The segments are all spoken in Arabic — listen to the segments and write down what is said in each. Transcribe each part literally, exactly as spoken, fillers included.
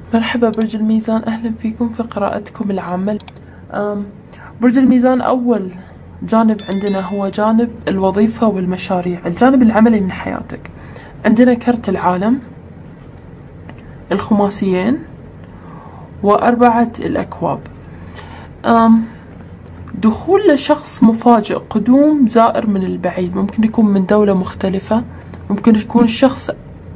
مرحبا برج الميزان، أهلا فيكم في قراءتكم العامة. برج الميزان، أول جانب عندنا هو جانب الوظيفة والمشاريع، الجانب العملي من حياتك. عندنا كرت العالم، الخماسيين، وأربعة الأكواب. دخول لشخص مفاجئ، قدوم زائر من البعيد، ممكن يكون من دولة مختلفة، ممكن يكون الشخص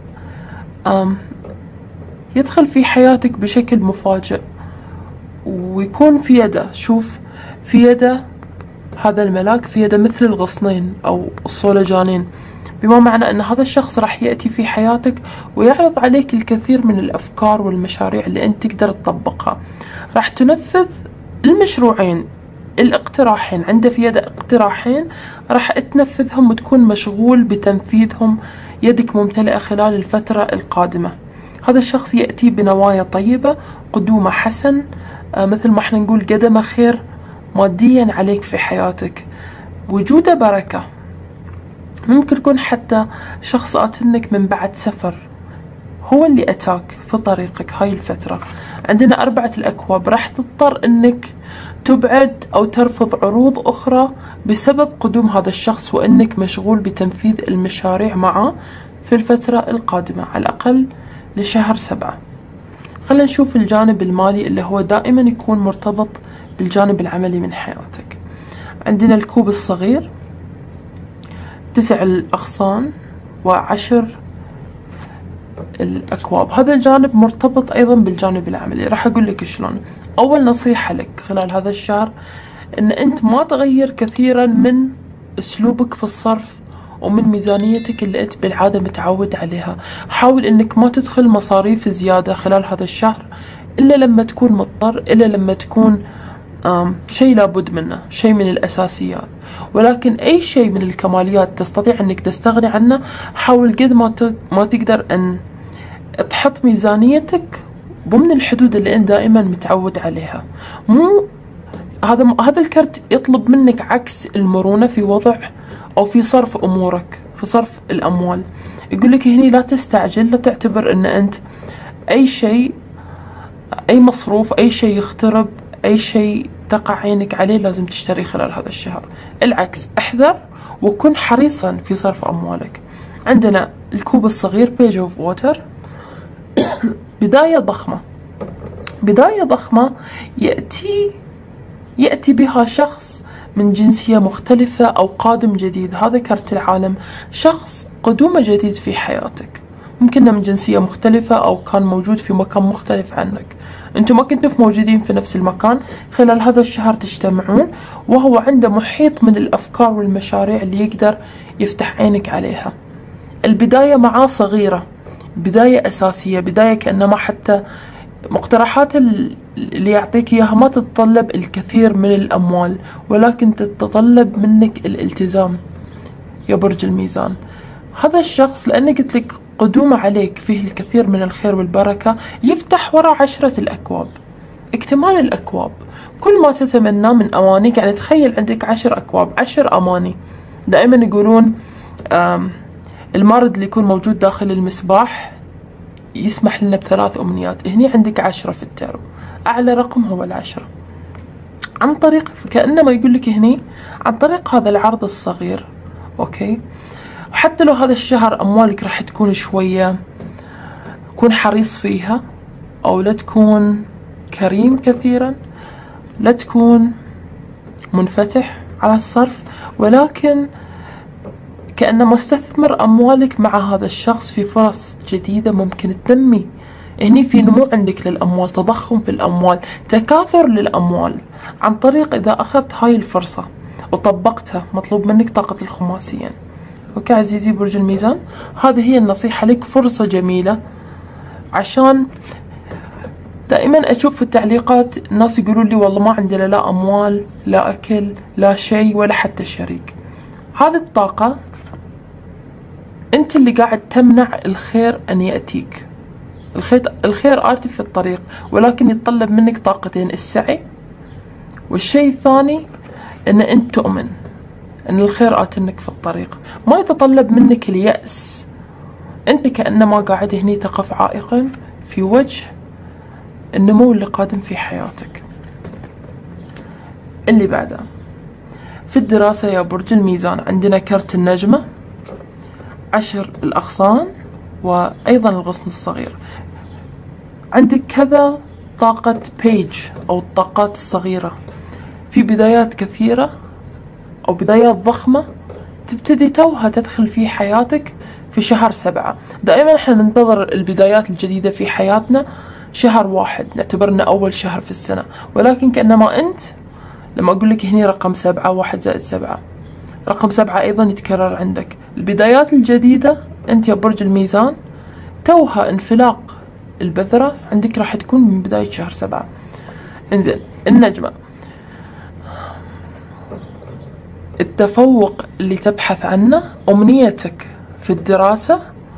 يدخل في حياتك بشكل مفاجئ ويكون في يده، شوف في يده هذا الملاك، في يده مثل الغصنين أو الصولجانين، بما معنى أن هذا الشخص راح يأتي في حياتك ويعرض عليك الكثير من الأفكار والمشاريع اللي أنت تقدر تطبقها. راح تنفذ المشروعين الاقتراحين، عنده في يده اقتراحين راح تنفذهم وتكون مشغول بتنفيذهم، يدك ممتلئة خلال الفترة القادمة. هذا الشخص يأتي بنوايا طيبة، قدومه حسن، آه مثل ما احنا نقول قدمه خير ماديا عليك في حياتك، وجوده بركة. ممكن يكون حتى شخص آتنك من بعد سفر، هو اللي أتاك في طريقك هاي الفترة. عندنا أربعة الأكواب، راح تضطر أنك تبعد أو ترفض عروض أخرى بسبب قدوم هذا الشخص، وأنك مشغول بتنفيذ المشاريع معه في الفترة القادمة، على الأقل لشهر سبعة. خلينا نشوف الجانب المالي اللي هو دائما يكون مرتبط بالجانب العملي من حياتك. عندنا الكوب الصغير، تسع الأغصان، وعشر الأكواب. هذا الجانب مرتبط أيضا بالجانب العملي. راح أقول لك شلون. أول نصيحة لك خلال هذا الشهر أن أنت ما تغير كثيرا من أسلوبك في الصرف ومن ميزانيتك اللي أنت بالعادة متعود عليها. حاول أنك ما تدخل مصاريف زيادة خلال هذا الشهر إلا لما تكون مضطر، إلا لما تكون شيء لابد منه، شيء من الأساسيات. ولكن أي شيء من الكماليات تستطيع أنك تستغني عنه، حاول قد ما ما تقدر أن تحط ميزانيتك ضمن الحدود اللي أنت دائما متعود عليها. مو هذا هذا الكرت يطلب منك عكس المرونة في وضع أو في صرف أمورك، في صرف الأموال. يقول لك هني لا تستعجل، لا تعتبر أن أنت أي شيء، أي مصروف، أي شيء يخترب، أي شيء تقع عينك عليه لازم تشتري خلال هذا الشهر. العكس، احذر وكن حريصا في صرف أموالك. عندنا الكوب الصغير، بيج اوف ووتر، بداية ضخمة، بداية ضخمة يأتي يأتي بها شخص من جنسية مختلفة أو قادم جديد. هذا كرت العالم، شخص قدومه جديد في حياتك، ممكن من جنسية مختلفة أو كان موجود في مكان مختلف عنك. أنتم ما كنتوا موجودين في نفس المكان، خلال هذا الشهر تجتمعون، وهو عنده محيط من الأفكار والمشاريع اللي يقدر يفتح عينك عليها. البداية معاه صغيرة، بداية أساسية، بداية كأنما حتى مقترحات اللي يعطيك إياها ما تتطلب الكثير من الأموال، ولكن تتطلب منك الالتزام يا برج الميزان. هذا الشخص لأني قلت لك قدومه عليك فيه الكثير من الخير والبركة، يفتح وراء عشرة الأكواب، اكتمال الأكواب، كل ما تتمناه من أمانيك. يعني تخيل عندك عشر أكواب، عشر أماني. دائما يقولون المارد اللي يكون موجود داخل المصباح يسمح لنا بثلاث أمنيات، هني عندك عشرة في التارو، أعلى رقم هو العشرة. عن طريق كأنما يقول لك هني عن طريق هذا العرض الصغير، أوكي. وحتى لو هذا الشهر أموالك راح تكون شوية، كون حريص فيها، أو لا تكون كريم كثيرا، لا تكون منفتح على الصرف، ولكن كأنما استثمر أموالك مع هذا الشخص في فرص جديدة ممكن تنمي. هني في نمو عندك للأموال، تضخم في الأموال، تكاثر للأموال، عن طريق إذا أخذت هاي الفرصة وطبقتها. مطلوب منك طاقة الخماسيين. اوكي عزيزي برج الميزان، هذه هي النصيحة لك، فرصة جميلة. عشان دائما اشوف في التعليقات الناس يقولون لي والله ما عندنا لا اموال، لا اكل، لا شيء، ولا حتى شريك. هذه الطاقة انت اللي قاعد تمنع الخير ان يأتيك. الخير الخير آتي في الطريق، ولكن يتطلب منك طاقتين، السعي، والشيء الثاني ان انت تؤمن ان الخير آتنك في الطريق. ما يتطلب منك اليأس، انت كأنما قاعد هني تقف عائقا في وجه النمو اللي قادم في حياتك. اللي بعده في الدراسة يا برج الميزان عندنا كرت النجمة، عشر الأغصان، وأيضا الغصن الصغير. عندك كذا طاقة بيج أو الطاقات الصغيرة، في بدايات كثيرة أو بدايات ضخمة تبتدي توها تدخل في حياتك في شهر سبعة. دائما احنا ننتظر البدايات الجديدة في حياتنا شهر واحد، نعتبرنا أول شهر في السنة، ولكن كأنما أنت لما أقول لك هني رقم سبعة، واحد زائد سبعة، رقم سبعة أيضا يتكرر عندك. البدايات الجديدة أنت يا برج الميزان توها انفلاق البذرة عندك راح تكون من بداية شهر سبعة. انزين، النجمة، التفوق اللي تبحث عنه، أمنيتك في الدراسة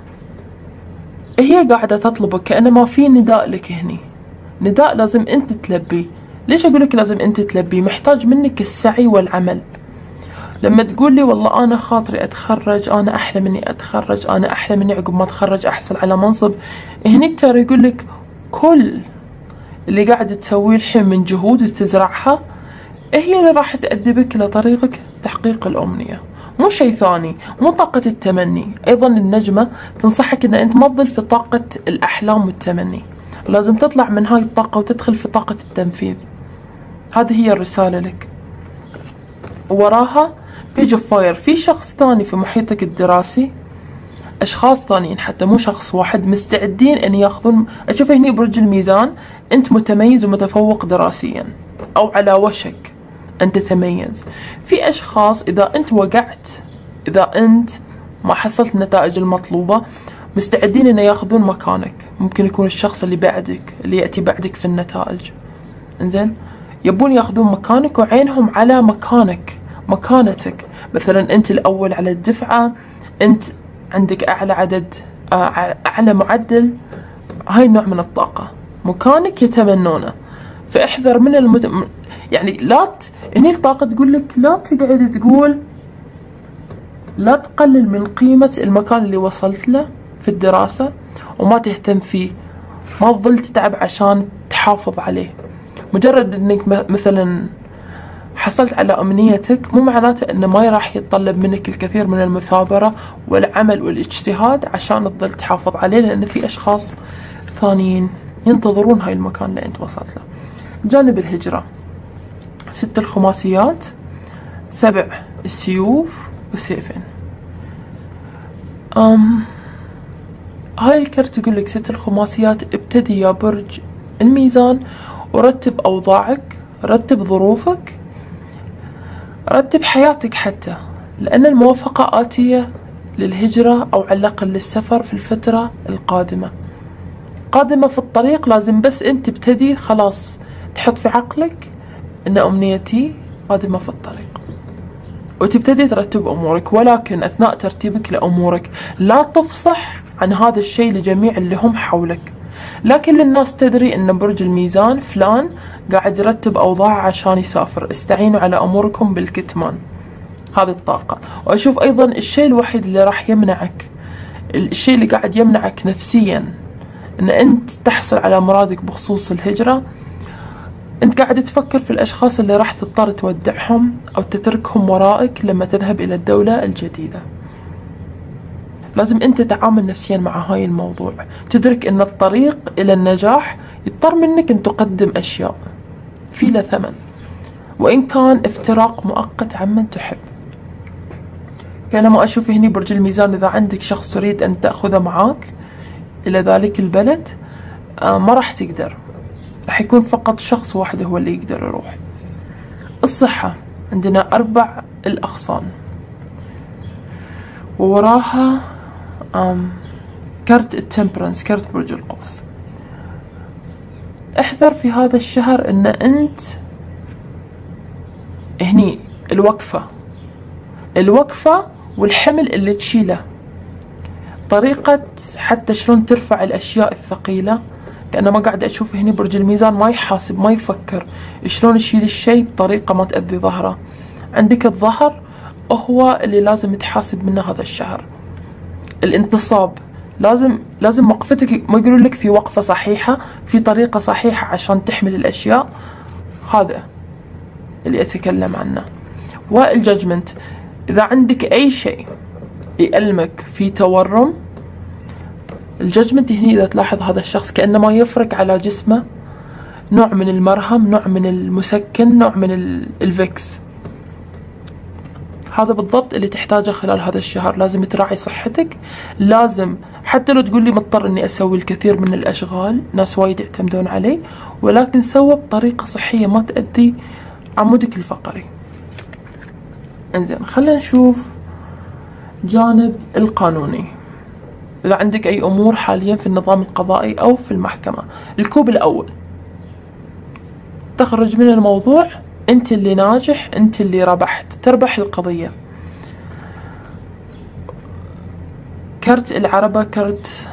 هي قاعدة تطلبك، كأنما في نداء لك هني، نداء لازم أنت تلبيه. ليش أقولك لازم أنت تلبيه؟ محتاج منك السعي والعمل. لما تقول لي والله أنا خاطري أتخرج، أنا أحلم إني أتخرج، أنا أحلم إني عقب ما أتخرج أحصل على منصب، هني ترى يقولك كل اللي قاعد تسويه الحين من جهود وتزرعها هي اللي راح تأدبك لطريقك تحقيق الأمنية، مو شيء ثاني، مو طاقة التمني. أيضا النجمة تنصحك أن أنت ما تظل في طاقة الأحلام والتمني، لازم تطلع من هاي الطاقة وتدخل في طاقة التنفيذ. هذه هي الرسالة لك. وراها بيج اوف فاير، في شخص ثاني في محيطك الدراسي، أشخاص ثانيين حتى مو شخص واحد، مستعدين أن ياخذون. أشوف هني برج الميزان أنت متميز ومتفوق دراسيا أو على وشك أن تتميز. في أشخاص إذا أنت وقعت، إذا أنت ما حصلت النتائج المطلوبة، مستعدين أن ياخذون مكانك. ممكن يكون الشخص اللي بعدك، اللي يأتي بعدك في النتائج، إنزين، يبون ياخذون مكانك وعينهم على مكانك، مكانتك. مثلا أنت الأول على الدفعة، أنت عندك أعلى عدد، أعلى معدل، هاي النوع من الطاقة، مكانك يتمنونه. فاحذر من المت... يعني لا ت... هني الطاقة تقول لك لا تقعد تقول، لا تقلل من قيمة المكان اللي وصلت له في الدراسة وما تهتم فيه، ما تظل تتعب عشان تحافظ عليه. مجرد انك مثلا حصلت على أمنيتك مو معناته أنه ما راح يتطلب منك الكثير من المثابرة والعمل والاجتهاد عشان تظل تحافظ عليه، لأن في أشخاص ثانيين ينتظرون هاي المكان اللي أنت وصلت له. جانب الهجرة، ست الخماسيات، سبع السيوف والسيفين. أم هاي الكرت يقول لك ست الخماسيات، ابتدي يا برج الميزان ورتب أوضاعك، رتب ظروفك، رتب حياتك، حتى لأن الموافقة آتية للهجرة أو على الأقل للسفر في الفترة القادمة، قادمة في الطريق. لازم بس أنت تبتدي خلاص تحط في عقلك أن أمنيتي قادمة في الطريق وتبتدي ترتب أمورك. ولكن أثناء ترتيبك لأمورك لا تفصح عن هذا الشيء لجميع اللي هم حولك، لكن للناس تدري أن برج الميزان فلان قاعد يرتب أوضاع عشان يسافر، استعينوا على أموركم بالكتمان. هذه الطاقة. وأشوف أيضا الشيء الوحيد اللي راح يمنعك، الشيء اللي قاعد يمنعك نفسيا أن أنت تحصل على مرادك بخصوص الهجرة، أنت قاعد تفكر في الأشخاص اللي راح تضطر تودعهم أو تتركهم ورائك لما تذهب إلى الدولة الجديدة. لازم أنت تتعامل نفسيا مع هاي الموضوع، تدرك أن الطريق إلى النجاح يضطر منك أن تقدم أشياء في له ثمن، وإن كان افتراق مؤقت عمن تحب. كأنما أشوف هني برج الميزان إذا عندك شخص تريد أن تأخذه معاك إلى ذلك البلد، آه ما راح تقدر، راح يكون فقط شخص واحد هو اللي يقدر يروح. الصحة عندنا أربع الأغصان، ووراها آم كرت التمبرنس، كرت برج القوس. احذر في هذا الشهر ان انت هني الوقفة، الوقفة والحمل اللي تشيله، طريقة حتى شلون ترفع الاشياء الثقيلة. كأنما قاعد اشوف هني برج الميزان ما يحاسب، ما يفكر شلون يشيل الشيء بطريقة ما تأذي ظهره. عندك الظهر هو اللي لازم تحاسب منه هذا الشهر. الانتصاب، لازم لازم وقفتك، ما يقولون لك في وقفة صحيحة، في طريقة صحيحة عشان تحمل الأشياء. هذا اللي أتكلم عنه. والججمنت، إذا عندك أي شيء يألمك في تورم، الججمنت هنا إذا تلاحظ هذا الشخص كأنه ما يفرق على جسمه نوع من المرهم، نوع من المسكن، نوع من الفيكس. هذا بالضبط اللي تحتاجه خلال هذا الشهر. لازم تراعي صحتك، لازم حتى لو تقول لي مضطر اني اسوي الكثير من الاشغال، ناس وايد يعتمدون علي، ولكن سوى بطريقة صحية ما تأذي عمودك الفقري. انزين، خلينا نشوف جانب القانوني. اذا عندك اي امور حاليا في النظام القضائي او في المحكمة، الكوب الاول تخرج من الموضوع، انت اللي ناجح، انت اللي ربحت، تربح القضية. كرت العربة، كرت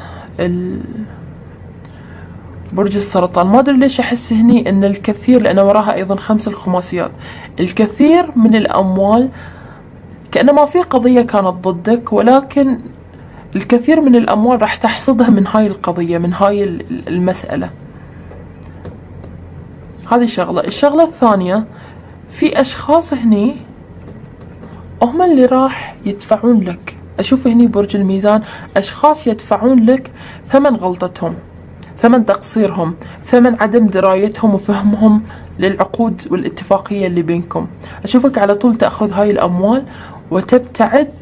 برج السرطان، ما ادري ليش احس هني ان الكثير، لان وراها ايضا خمس الخماسيات، الكثير من الاموال كأنه ما في قضية كانت ضدك، ولكن الكثير من الاموال راح تحصدها من هاي القضية، من هاي المسألة. هذه شغلة. الشغلة الثانية، في اشخاص هني هم اللي راح يدفعون لك. اشوف هني برج الميزان اشخاص يدفعون لك ثمن غلطتهم، ثمن تقصيرهم، ثمن عدم درايتهم وفهمهم للعقود والاتفاقية اللي بينكم. اشوفك على طول تأخذ هاي الاموال وتبتعد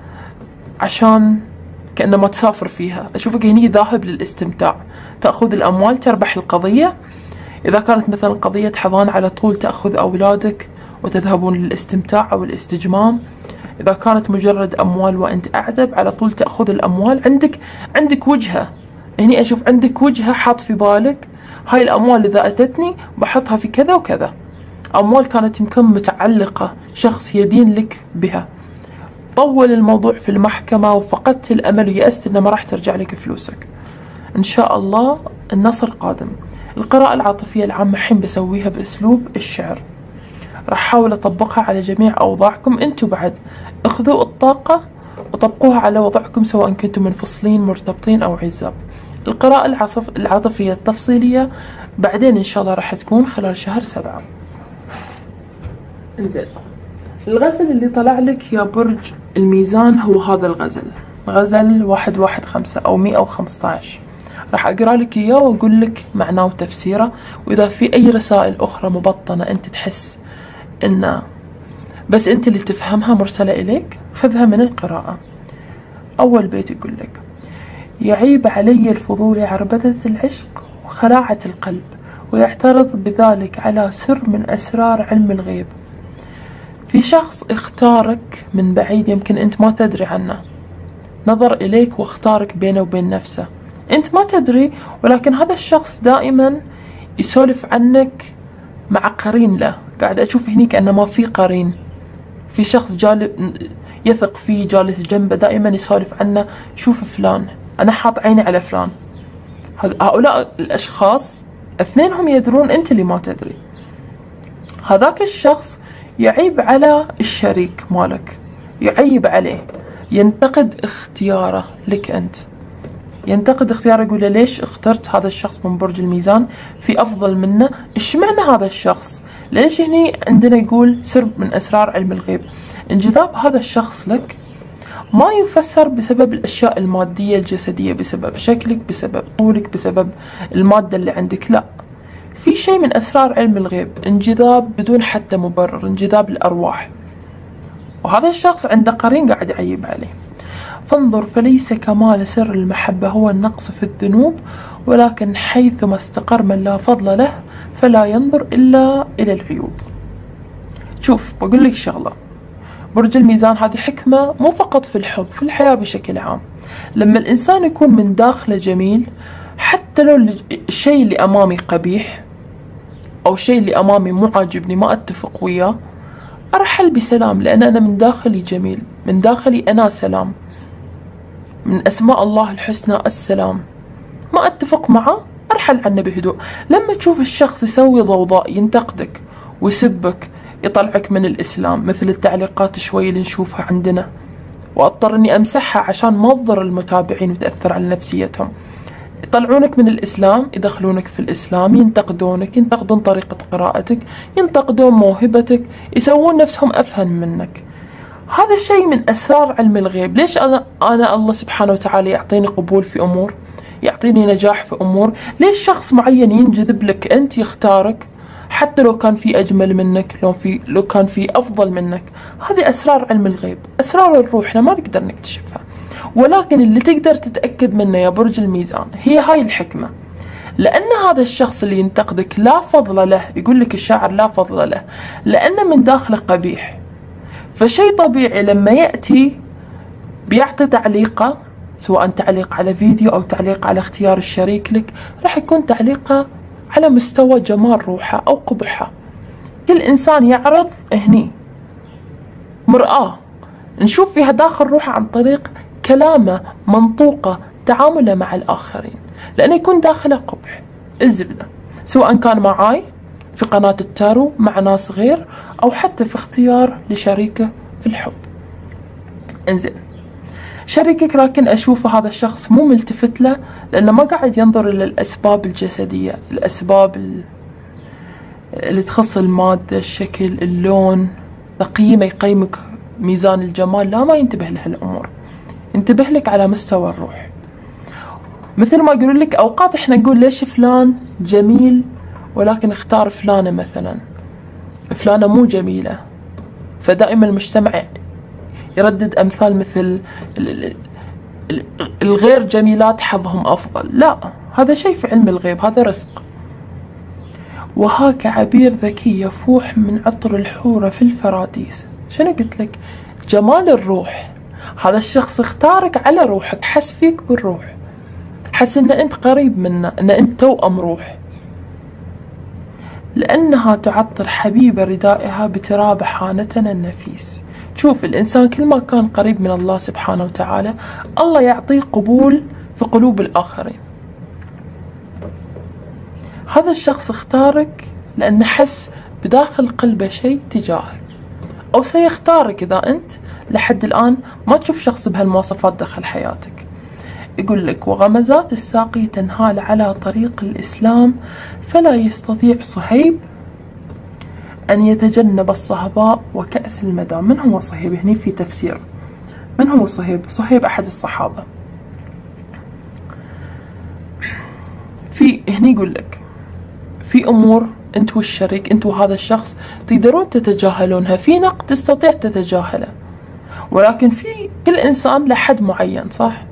عشان كأنما تسافر فيها. اشوفك هني ذاهب للاستمتاع، تأخذ الاموال تربح القضية. اذا كانت مثلا قضية حضان على طول تأخذ اولادك وتذهبون للاستمتاع او الاستجمام. اذا كانت مجرد اموال وانت اعزب على طول تأخذ الاموال. عندك عندك وجهة هني، اشوف عندك وجهة حاط في بالك هاي الاموال اذا اتتني بحطها في كذا وكذا. اموال كانت يمكن متعلقة، شخص يدين لك بها. طول الموضوع في المحكمة وفقدت الامل ويأست انه ما راح ترجع لك فلوسك. ان شاء الله النصر قادم. القراءة العاطفية العامة حين بسويها باسلوب الشعر، راح احاول اطبقها على جميع اوضاعكم. انتم بعد اخذوا الطاقة وطبقوها على وضعكم، سواء كنتم منفصلين، مرتبطين او عزاب. القراءة العاطف العاطفية التفصيلية بعدين ان شاء الله راح تكون خلال شهر سبعة. انزين، الغزل اللي طلع لك يا برج الميزان هو هذا الغزل، غزل واحد واحد خمسة او مئة وخمسة عشر. راح اقرا لك اياه واقول لك معناه وتفسيره، واذا في اي رسائل اخرى مبطنة انت تحس ان بس انت اللي تفهمها مرسلة اليك، خذها من القراءة. اول بيت يقول لك: يعيب علي الفضول عربدة العشق وخلاعة القلب، ويعترض بذلك على سر من اسرار علم الغيب. في شخص اختارك من بعيد يمكن انت ما تدري عنه، نظر اليك واختارك بينه وبين نفسه، انت ما تدري، ولكن هذا الشخص دائما يسولف عنك مع قرين له. قاعد اشوف هني كأنه ما في قرين، في شخص جالب يثق فيه جالس جنبه دائما يسولف عنه. شوف فلان، انا حاط عيني على فلان. هؤلاء الاشخاص اثنينهم يدرون انت اللي ما تدري. هذاك الشخص يعيب على الشريك مالك، يعيب عليه، ينتقد اختياره لك انت، ينتقد اختياره، يقول له ليش اخترت هذا الشخص من برج الميزان في افضل منه؟ ايش معنى هذا الشخص؟ ليش هني عندنا يقول سر من اسرار علم الغيب؟ انجذاب هذا الشخص لك ما يفسر بسبب الاشياء المادية الجسدية، بسبب شكلك، بسبب طولك، بسبب المادة اللي عندك، لا، في شيء من اسرار علم الغيب، انجذاب بدون حتى مبرر، انجذاب الارواح. وهذا الشخص عنده قرين قاعد يعيب عليه. فانظر فليس كمال سر المحبة هو النقص في الذنوب، ولكن حيثما استقر من لا فضل له فلا ينظر إلا إلى العيوب. شوف بقول لك شغلة، برج الميزان هذه حكمة مو فقط في الحب، في الحياة بشكل عام. لما الإنسان يكون من داخله جميل، حتى لو الشيء اللي أمامي قبيح أو الشيء اللي أمامي مو عاجبني ما أتفق وياه، أرحل بسلام، لأن أنا من داخلي جميل، من داخلي أنا سلام. من أسماء الله الحسنى السلام. ما أتفق معه أرحل عنه بهدوء. لما تشوف الشخص يسوي ضوضاء، ينتقدك ويسبك، يطلعك من الإسلام، مثل التعليقات شوي اللي نشوفها عندنا، وأضطر أني أمسحها عشان ما تضر المتابعين وتأثر على نفسيتهم. يطلعونك من الإسلام، يدخلونك في الإسلام، ينتقدونك، ينتقدون طريقة قراءتك، ينتقدون موهبتك، يسوون نفسهم أفهم منك. هذا شيء من أسرار علم الغيب. ليش أنا, أنا الله سبحانه وتعالى يعطيني قبول في أمور، يعطيني نجاح في أمور؟ ليش شخص معين ينجذب لك أنت، يختارك حتى لو كان في أجمل منك، لو, في لو كان في أفضل منك؟ هذه أسرار علم الغيب، أسرار الروح، احنا ما نقدر نكتشفها. ولكن اللي تقدر تتأكد منه يا برج الميزان هي هاي الحكمة. لأن هذا الشخص اللي ينتقدك لا فضل له، يقول لك الشاعر لا فضل له، لأنه من داخله قبيح. فشيء طبيعي لما يأتي بيعطي تعليقه، سواء تعليق على فيديو أو تعليق على اختيار الشريك لك، راح يكون تعليقه على مستوى جمال روحه أو قبحه. كل إنسان يعرض هني مرآة نشوف فيها داخل روحه عن طريق كلامه، منطوقه، تعامله مع الآخرين، لأنه يكون داخله قبح. الزبدة سواء كان معاي في قناة التارو، مع ناس غير، أو حتى في اختيار لشريكه في الحب. انزين، شريكك لكن أشوفه هذا الشخص مو ملتفت له، لأنه ما قاعد ينظر إلى الأسباب الجسدية، الأسباب اللي تخص المادة، الشكل، اللون، تقييمه، يقيمك ميزان الجمال. لا، ما ينتبه لهالأمور، ينتبه لك على مستوى الروح. مثل ما يقولون لك أوقات إحنا نقول ليش فلان جميل ولكن اختار فلانة مثلا، فلانة مو جميلة، فدائما المجتمع يردد أمثال مثل الغير جميلات حظهم أفضل. لا، هذا شيء في علم الغيب، هذا رزق. وهاك عبير ذكي يفوح من عطر الحورة في الفراديس. شنو قلت لك؟ جمال الروح. هذا الشخص اختارك على روحك، حس فيك بالروح، حس ان انت قريب منه، ان انت توأم روح. لأنها تعطر حبيب ردائها بتراب حانتنا النفيس. شوف، الإنسان كل ما كان قريب من الله سبحانه وتعالى، الله يعطيه قبول في قلوب الآخرين. هذا الشخص اختارك لأنه حس بداخل قلبه شيء تجاهك، أو سيختارك إذا أنت لحد الآن ما تشوف شخص بهالمواصفات داخل حياتك. يقول لك: وغمزات الساقي تنهال على طريق الإسلام، فلا يستطيع صهيب أن يتجنب الصهباء وكأس المدام. من هو صهيب؟ هني في تفسير. من هو صهيب؟ صهيب أحد الصحابة. في هني يقول لك في أمور أنت والشريك، أنت وهذا الشخص تقدرون تتجاهلونها، في نقد تستطيع تتجاهله، ولكن في كل إنسان لحد معين، صح؟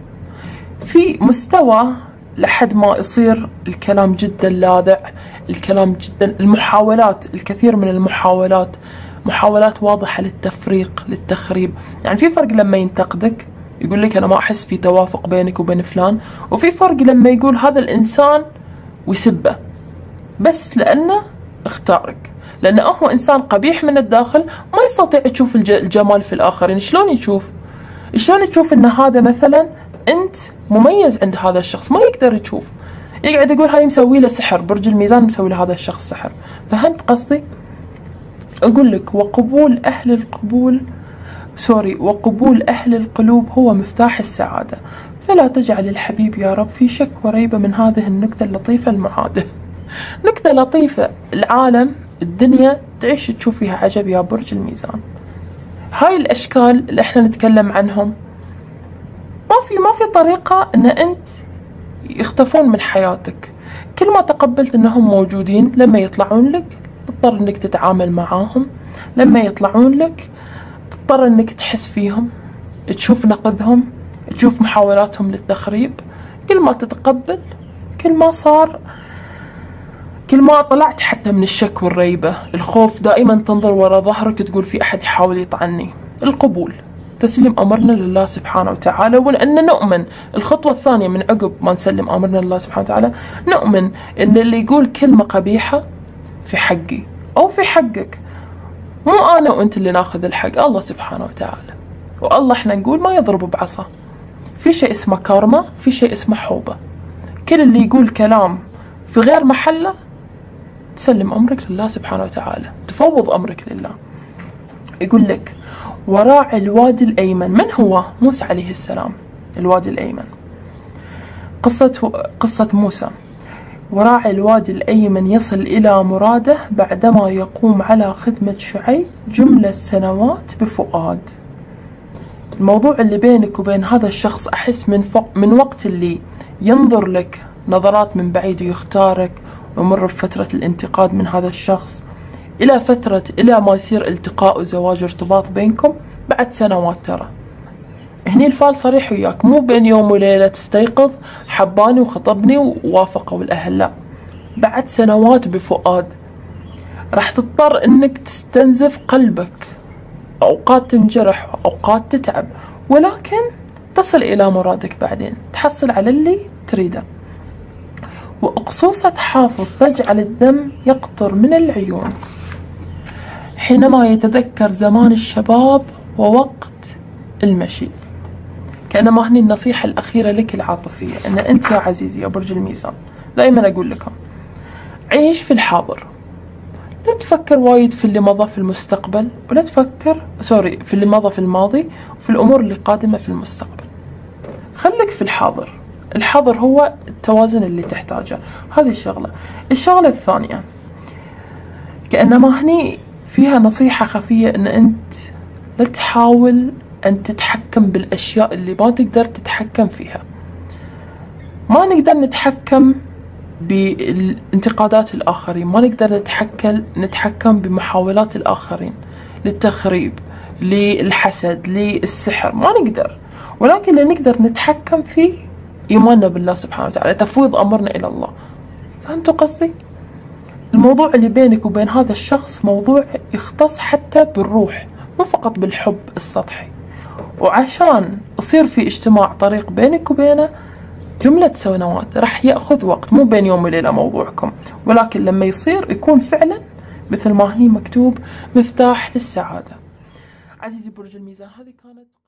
في مستوى لحد ما يصير الكلام جدا لاذع، الكلام جدا، المحاولات، الكثير من المحاولات، محاولات واضحة للتفريق، للتخريب. يعني في فرق لما ينتقدك يقول لك أنا ما أحس في توافق بينك وبين فلان، وفي فرق لما يقول هذا الإنسان ويسبه بس لأنه اختارك، لأنه هو إنسان قبيح من الداخل، ما يستطيع يشوف الجمال في الآخرين. شلون يشوف؟ شلون تشوف ان هذا مثلا انت مميز عند هذا الشخص؟ ما يقدر يشوف، يقعد يقول هاي مسوي له سحر، برج الميزان مسوي لهذا الشخص سحر. فهمت قصدي؟ اقول لك: وقبول اهل القبول سوري وقبول اهل القلوب هو مفتاح السعاده، فلا تجعل الحبيب يا رب في شك وريبه من هذه النكته اللطيفه المعاده. نكته لطيفه، العالم، الدنيا تعيش تشوف فيها عجب يا برج الميزان. هاي الاشكال اللي احنا نتكلم عنهم ما في ما في طريقه ان انت يختفون من حياتك. كل ما تقبلت انهم موجودين، لما يطلعون لك تضطر انك تتعامل معاهم، لما يطلعون لك تضطر انك تحس فيهم، تشوف نقدهم، تشوف محاولاتهم للتخريب. كل ما تتقبل، كل ما صار، كل ما طلعت حتى من الشك والريبة، الخوف، دائما تنظر وراء ظهرك تقول في أحد يحاول يطعني. القبول، تسليم أمرنا لله سبحانه وتعالى، ولأن نؤمن الخطوة الثانية من عقب ما نسلم أمرنا لله سبحانه وتعالى، نؤمن أن اللي يقول كلمة قبيحة في حقي أو في حقك، مو أنا وأنت اللي ناخذ الحق، الله سبحانه وتعالى. والله احنا نقول ما يضرب بعصا، في شيء اسمه كارما، في شيء اسمه حوبة. كل اللي يقول كلام في غير محله تسلم أمرك لله سبحانه وتعالى، تفوض أمرك لله. يقول لك: وراعي الوادي الأيمن. من هو؟ موسى عليه السلام. الوادي الأيمن، قصة قصة موسى. وراعي الوادي الأيمن يصل إلى مراده بعدما يقوم على خدمة شعيب جملة سنوات بفؤاد. الموضوع اللي بينك وبين هذا الشخص، أحس من فوق من وقت اللي ينظر لك نظرات من بعيد ويختارك ويمر بفترة الانتقاد من هذا الشخص، إلى فترة إلى ما يصير التقاء وزواج وارتباط بينكم بعد سنوات. ترى هني الفال صريح وياك، مو بين يوم وليلة تستيقظ حباني وخطبني ووافقوا الأهل، لا، بعد سنوات بفؤاد. راح تضطر انك تستنزف قلبك، اوقات تنجرح اوقات تتعب، ولكن تصل الى مرادك بعدين، تحصل على اللي تريده. وأقصوصة حافظ تجعل الدم يقطر من العيون حينما يتذكر زمان الشباب ووقت المشي. كأنما هني النصيحة الأخيرة لك العاطفية، أن أنت يا عزيزي يا برج الميزان دائما أقول لكم عيش في الحاضر، لا تفكر وايد في اللي مضى في المستقبل، ولا تفكر سوري في اللي مضى في الماضي وفي الأمور اللي قادمة في المستقبل. خليك في الحاضر. الحاضر هو التوازن اللي تحتاجه. هذه الشغلة. الشغلة الثانية، كأنما هني فيها نصيحة خفية، أن أنت لا تحاول أن تتحكم بالأشياء اللي ما تقدر تتحكم فيها. ما نقدر نتحكم بانتقادات الآخرين، ما نقدر نتحكم نتحكم بمحاولات الآخرين للتخريب، للحسد، للسحر، ما نقدر. ولكن اللي نقدر نتحكم فيه إيماننا بالله سبحانه وتعالى، تفويض أمرنا إلى الله. فهمتوا قصدي؟ الموضوع اللي بينك وبين هذا الشخص موضوع يختص حتى بالروح، مو فقط بالحب السطحي. وعشان يصير في اجتماع طريق بينك وبينه جملة سنوات، راح يأخذ وقت، مو بين يوم وليلة موضوعكم، ولكن لما يصير يكون فعلا مثل ما هني مكتوب مفتاح للسعادة. عزيزي برج الميزان، هذه كانت